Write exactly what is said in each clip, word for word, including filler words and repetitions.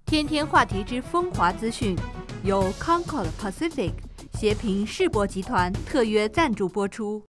天天话题之风华资讯，由 Concord Pacific 协平世博集团特约赞助播出。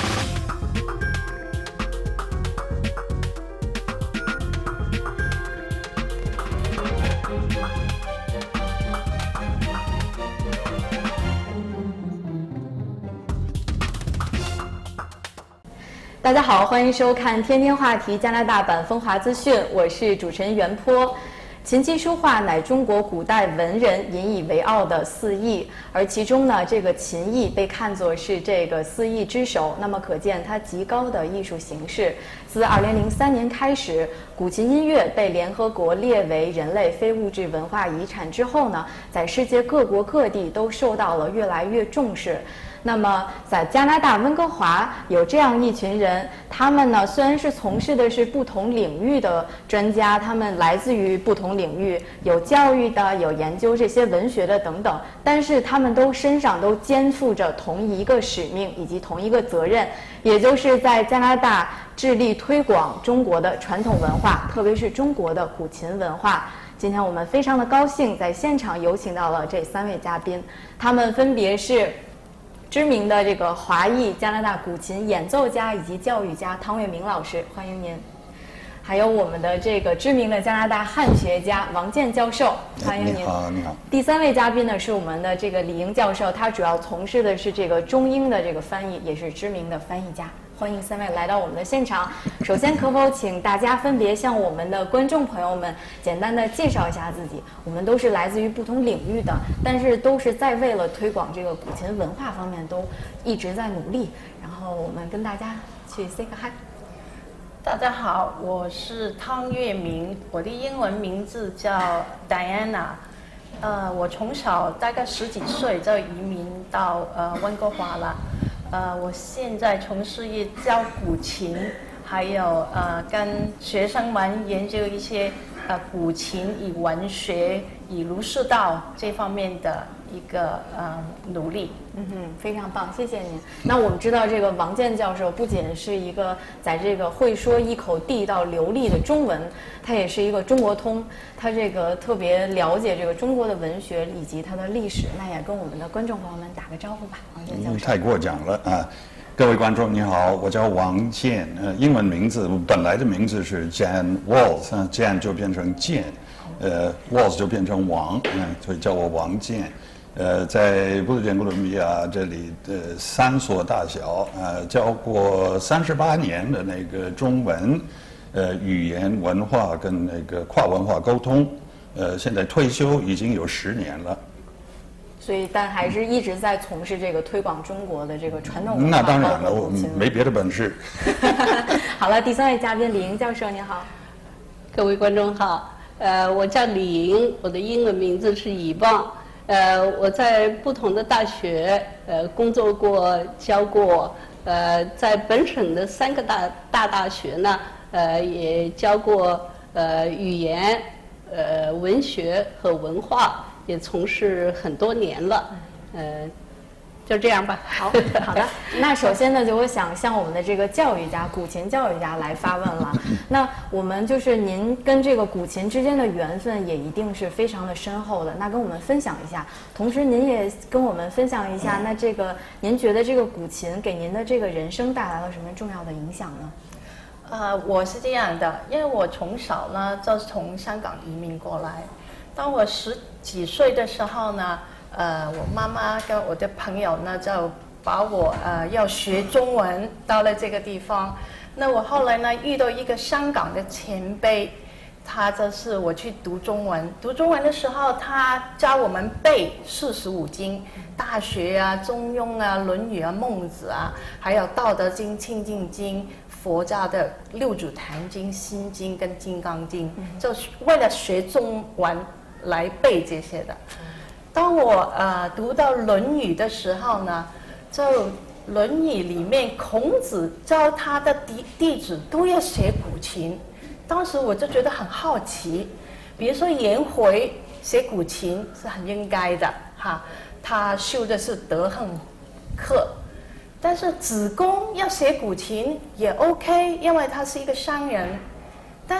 大家好，欢迎收看天天话题加拿大版风华资讯，我是主持人袁坡。琴棋书画乃中国古代文人引以为傲的四艺，而其中呢，这个琴艺被看作是这个四艺之首，那么可见它极高的艺术形式。自二零零三年开始，古琴音乐被联合国列为人类非物质文化遗产之后呢，在世界各国各地都受到了越来越重视。那么，在加拿大温哥华有这样一群人，他们呢虽然是从事的是不同领域的专家，他们来自于不同领域，有教育的，有研究这些文学的等等，但是他们都身上都肩负着同一个使命以及同一个责任，也就是在加拿大致力推广中国的传统文化，特别是中国的古琴文化。今天我们非常的高兴，在现场有请到了这三位嘉宾，他们分别是知名的这个华裔加拿大古琴演奏家以及教育家汤月明老师，欢迎您。还有我们的这个知名的加拿大汉学家王健教授，欢迎您。 你好，你好。 第三位嘉宾呢是我们的这个李莹教授，他主要从事的是这个中英的这个翻译，也是知名的翻译家。欢迎三位来到我们的现场。首先，可否请大家分别向我们的观众朋友们简单的介绍一下自己？我们都是来自于不同领域的，但是都是在为了推广这个古琴文化方面都一直在努力。然后我们跟大家去 say 个 hi。 大家好，我是汤月明，我的英文名字叫 Diana。呃，我从小大概十几岁就移民到呃温哥华了。呃，我现在从事于教古琴，还有呃跟学生们研究一些呃古琴与文学、与儒释道这方面的一个呃努力。 嗯哼，非常棒，谢谢您。那我们知道这个王健教授不仅是一个在这个会说一口地道流利的中文，他也是一个中国通，他这个特别了解这个中国的文学以及它的历史。那也跟我们的观众朋友们打个招呼吧，王健教授。 嗯、太过奖了啊！各位观众你好，我叫王健，呃，英文名字本来的名字是 Jan Walls， 啊 ，Jan 就变成健，呃 ，Walls 就变成王，嗯、呃，所以叫我王健。呃，在布鲁顿哥伦比亚这里的三所大小，呃，教过三十八年的那个中文，呃，语言文化跟那个跨文化沟通，呃，现在退休已经有十年了。 所以，但还是一直在从事这个推广中国的这个传统文化。 那当然了，我没别的本事。 好了，第三位嘉宾李莹教授，您好。 各位观众好，呃，我叫李莹，我的英文名字是以棒。呃，我在不同的大学呃工作过、教过，呃，在本省的三个大大大学呢，呃，也教过呃语言、呃文学和文化，也从事很多年了，呃。就这样吧。 好，好的。那首先呢，就我想向我们的这个教育家、古琴教育家来发问了。那我们就是您跟这个古琴之间的缘分也一定是非常的深厚的。那跟我们分享一下，同时您也跟我们分享一下，那这个您觉得这个古琴给您的这个人生带来了什么重要的影响呢？ 呃，我是这样的，因为我从小呢就是从香港移民过来。当我十几岁的时候呢。呃，我妈妈跟我的朋友呢，就把我呃要学中文到了这个地方。那我后来呢遇到一个香港的前辈，他就是我去读中文。读中文的时候，他教我们背四十五经，大学啊、中庸啊、论语啊、孟子啊，还有道德经、清净经、佛家的六祖坛经、心经跟金刚经，就是为了学中文来背这些的。当我呃读到《论语》的时候呢，就《论语》里面孔子教他的弟弟子都要学古琴，当时我就觉得很好奇。比如说颜回学古琴是很应该的哈，他修的是德行课，但是子贡要学古琴也 OK， 因为他是一个商人。但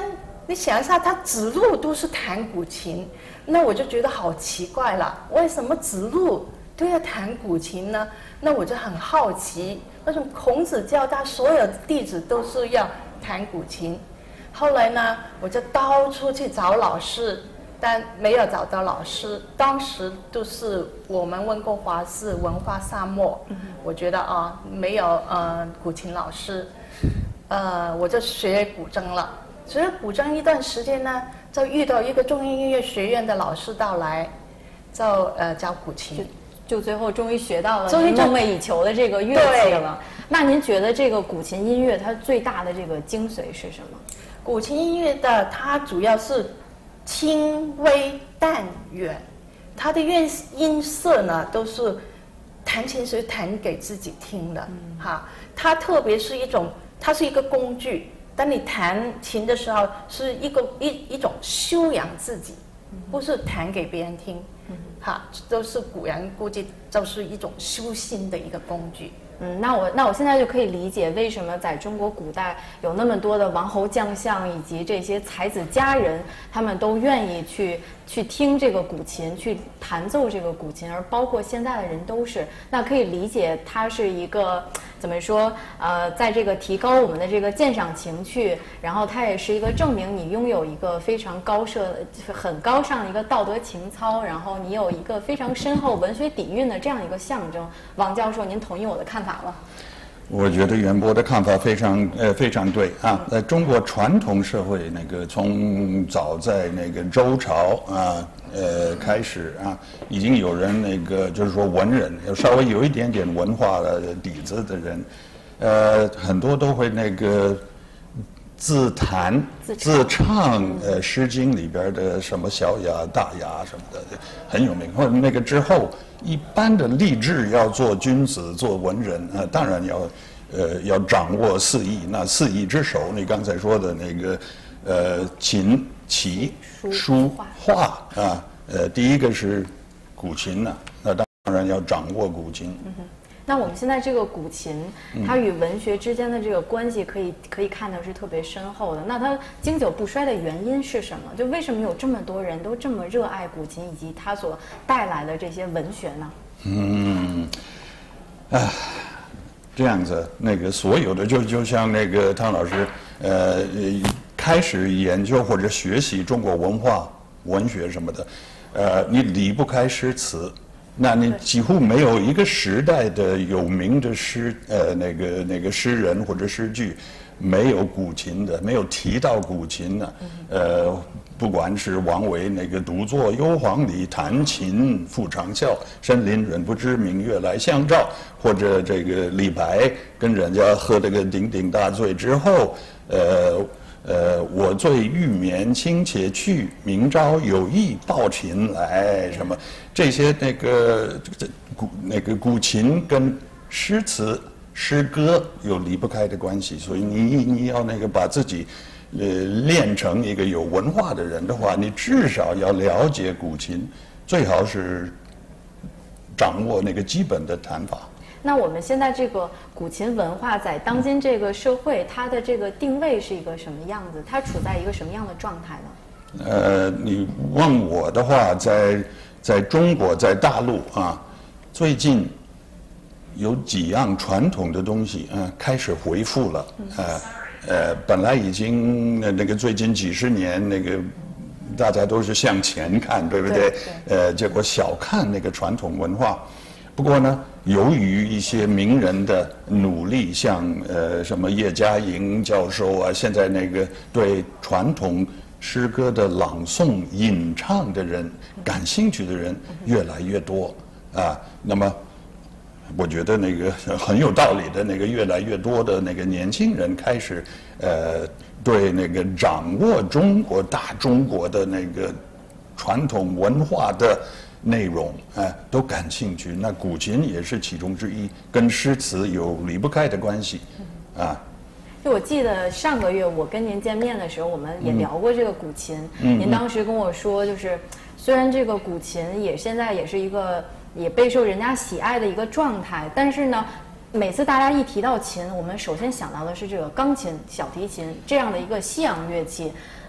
你想一下，他子路都是弹古琴，那我就觉得好奇怪了，为什么子路都要弹古琴呢？那我就很好奇，为什么孔子教他所有的弟子都是要弹古琴？后来呢，我就到处去找老师，但没有找到老师。当时都是我们温哥华是文化沙漠，我觉得啊，没有呃古琴老师，呃，我就学古筝了。学古筝一段时间呢，就遇到一个中央音乐学院的老师到来，就呃教古琴。 就最后终于学到了终于您梦寐以求的这个乐器了。那您觉得这个古琴音乐它最大的这个精髓是什么？ 古琴音乐的它主要是轻微淡远，它的乐音色呢都是弹琴时弹给自己听的，嗯、哈。它特别是一种，它是一个工具。当你弹琴的时候，是一个一一种修养自己，不是弹给别人听。哈，都是古人估计就是一种修心的一个工具。 嗯，那我那我现在就可以理解为什么在中国古代有那么多的王侯将相以及这些才子佳人，他们都愿意去去听这个古琴，去弹奏这个古琴，而包括现在的人都是。那可以理解，它是一个怎么说？呃，在这个提高我们的这个鉴赏情趣，然后它也是一个证明你拥有一个非常高设、很高尚的一个道德情操，然后你有一个非常深厚文学底蕴的这样一个象征。王教授，您同意我的看法吗？ 我觉得袁博的看法非常呃非常对啊，在中国传统社会，那个从早在那个周朝啊呃开始啊，已经有人那个就是说文人，稍微有一点点文化的底子的人，呃，很多都会那个自弹自唱呃《诗经》里边的什么小雅、大雅什么的，很有名。或者那个之后，一般的立志要做君子、做文人啊、呃，当然要呃要掌握四艺。那四艺之首，你刚才说的那个呃琴、棋、书、画啊，呃第一个是古琴呢、啊，那当然要掌握古琴。 嗯那我们现在这个古琴，它与文学之间的这个关系，可以可以看到是特别深厚的。那它经久不衰的原因是什么？就为什么有这么多人都这么热爱古琴，以及它所带来的这些文学呢？ 嗯，啊，这样子，那个所有的就就像那个汤老师，呃，开始研究或者学习中国文化、文学什么的，呃，你离不开诗词。那你几乎没有一个时代的有名的诗，呃，那个那个诗人或者诗句，没有古琴的，没有提到古琴的。呃，不管是王维那个独坐幽篁里，弹琴复长啸，深林人不知明月来相照，或者这个李白跟人家喝了个酩酊大醉之后，呃。呃，我醉欲眠卿且去，明朝有意抱琴来。什么这些那个这古那个古琴跟诗词诗歌有离不开的关系，所以你你要那个把自己呃练成一个有文化的人的话，你至少要了解古琴，最好是掌握那个基本的弹法。 那我们现在这个古琴文化在当今这个社会，它的这个定位是一个什么样子？它处在一个什么样的状态呢？ 呃，你问我的话，在在中国，在大陆啊，最近有几样传统的东西啊开始恢复了。呃呃，本来已经那个最近几十年那个。大家都是向前看，对不对？对对呃，结果小看那个传统文化。不过呢，由于一些名人的努力，像呃什么叶嘉莹教授啊，现在那个对传统诗歌的朗诵、吟唱的人感兴趣的人越来越多啊。那么，我觉得那个很有道理的那个越来越多的那个年轻人开始呃对那个掌握中国大中国的那个传统文化的。内容哎、呃、都感兴趣，那古琴也是其中之一，跟诗词有离不开的关系，啊。 就我记得上个月我跟您见面的时候，我们也聊过这个古琴。 嗯、 您当时跟我说，就是虽然这个古琴也现在也是一个也备受人家喜爱的一个状态，但是呢，每次大家一提到琴，我们首先想到的是这个钢琴、小提琴这样的一个西洋乐器。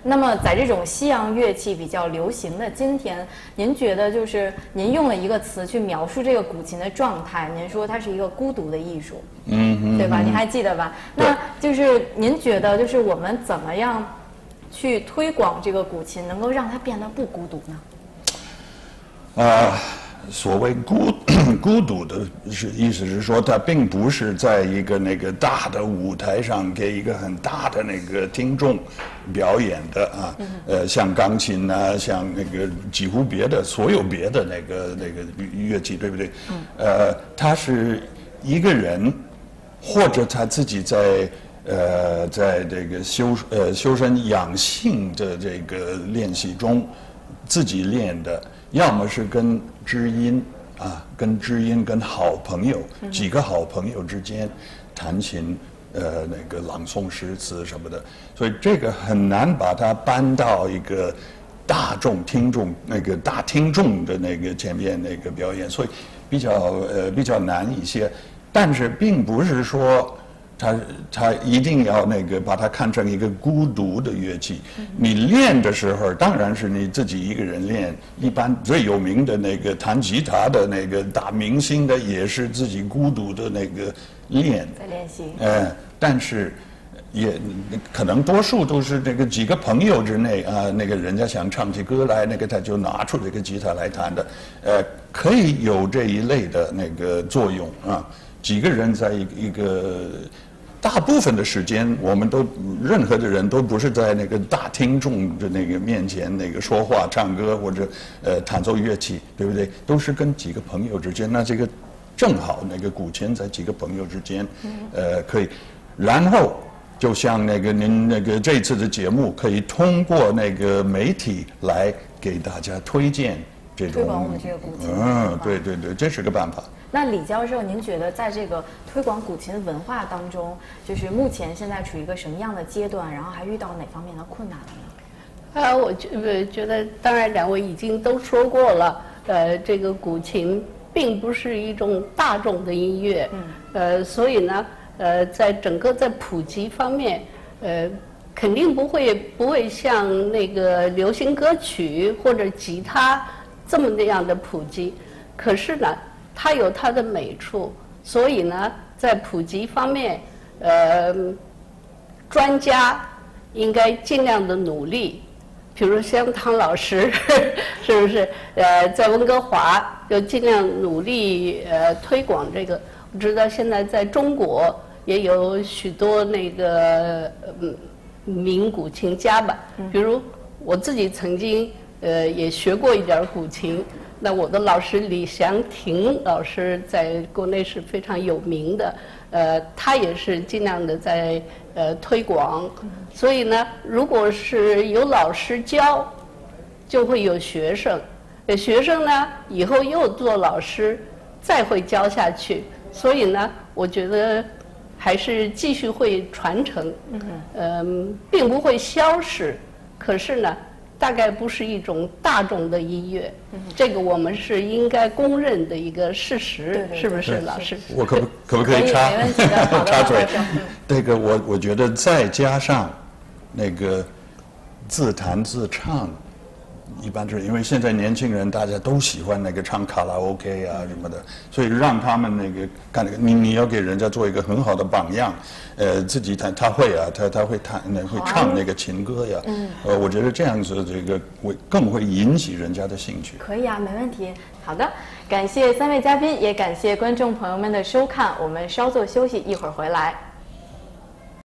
那么在这种西洋乐器比较流行的今天，您觉得就是您用了一个词去描述这个古琴的状态，您说它是一个孤独的艺术， 嗯哼， 对吧？您还记得吧？那就是您觉得就是我们怎么样去推广这个古琴，能够让它变得不孤独呢？ 呃，所谓孤孤独的是意思是说，它并不是在一个那个大的舞台上给一个很大的那个听众表演的啊，呃，像钢琴啊，像那个几乎别的所有别的那个那个乐器，对不对？呃，它是一个人，或者他自己在。呃，在这个修呃修身养性的这个练习中，自己练的，要么是跟知音啊，跟知音、跟好朋友、几个好朋友之间弹琴，呃，那个朗诵诗词什么的，所以这个很难把它搬到一个大众听众那个大听众的那个前面那个表演，所以比较呃比较难一些，但是并不是说。他他一定要那个把它看成一个孤独的乐器。你练的时候，当然是你自己一个人练。一般最有名的那个弹吉他的那个大明星的，也是自己孤独的那个练。 在练习。 呃，但是也可能多数都是那个几个朋友之内啊，那个人家想唱起歌来，那个他就拿出这个吉他来弹的。呃，可以有这一类的那个作用啊。几个人在一一个。大部分的时间，我们都任何的人都不是在那个大听众的那个面前那个说话、唱歌或者呃弹奏乐器，对不对？都是跟几个朋友之间。那这个正好那个古琴在几个朋友之间，呃，可以。然后就像那个您那个这次的节目，可以通过那个媒体来给大家推荐这种推广我们这个古琴。 嗯，对对对，这是个办法。 那李教授，您觉得在这个推广古琴文化当中，就是目前现在处于一个什么样的阶段？然后还遇到哪方面的困难了呢？ 啊，我觉觉得，当然两位已经都说过了，呃，这个古琴并不是一种大众的音乐，嗯，呃，所以呢，呃，在整个在普及方面，呃，肯定不会不会像那个流行歌曲或者吉他这么那样的普及，可是呢。它有它的美处，所以呢，在普及方面，呃，专家应该尽量的努力。比如像汤老师，是不是？呃，在温哥华就尽量努力呃推广这个。我知道现在在中国也有许多那个嗯名古琴家吧，比如我自己曾经呃也学过一点古琴。那我的老师李祥霆老师在国内是非常有名的，呃，他也是尽量的在呃推广。所以呢，如果是有老师教，就会有学生，呃，学生呢以后又做老师，再会教下去。所以呢，我觉得还是继续会传承，嗯、呃，并不会消失。可是呢。大概不是一种大众的音乐，嗯、这个我们是应该公认的一个事实，对对对是不是，老师？ 我可不可不可以插插嘴？这个我我觉得再加上那个自弹自唱，一般是因为现在年轻人大家都喜欢那个唱卡拉 OK 啊什么的，所以让他们那个看那个你你要给人家做一个很好的榜样。呃，自己弹他会啊，他他会弹，会唱那个情歌呀。嗯。呃，我觉得这样子这个会更会引起人家的兴趣。 可以啊，没问题。好的，感谢三位嘉宾，也感谢观众朋友们的收看。我们稍作休息，一会儿回来。